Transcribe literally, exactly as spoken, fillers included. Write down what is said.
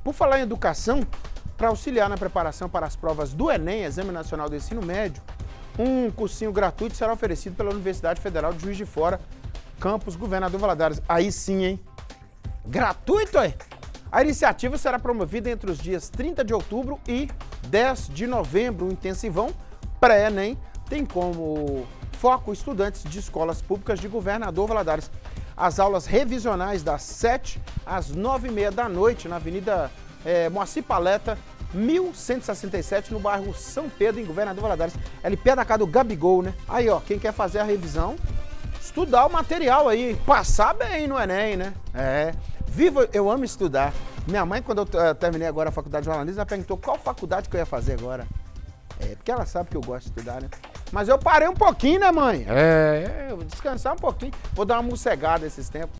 Por falar em educação, para auxiliar na preparação para as provas do Enem, Exame Nacional do Ensino Médio, um cursinho gratuito será oferecido pela Universidade Federal de Juiz de Fora, campus Governador Valadares. Aí sim, hein? Gratuito, é? A iniciativa será promovida entre os dias trinta de outubro e dez de novembro. O intensivão pré-Enem tem como foco estudantes de escolas públicas de Governador Valadares. As aulas revisionais das sete às nove e meia da noite na Avenida é, Moacir Paleta, mil cento e sessenta e sete, no bairro São Pedro, em Governador Valadares. É ali perto da casa do Gabigol, né? Aí, ó, quem quer fazer a revisão, estudar o material aí, passar bem no Enem, né? É, viva, eu amo estudar. Minha mãe, quando eu terminei agora a faculdade de jornalismo, ela perguntou qual faculdade que eu ia fazer agora. É, porque ela sabe que eu gosto de estudar, né? Mas eu parei um pouquinho, né, mãe? É, eu vou descansar um pouquinho. Vou dar uma mossegada esses tempos.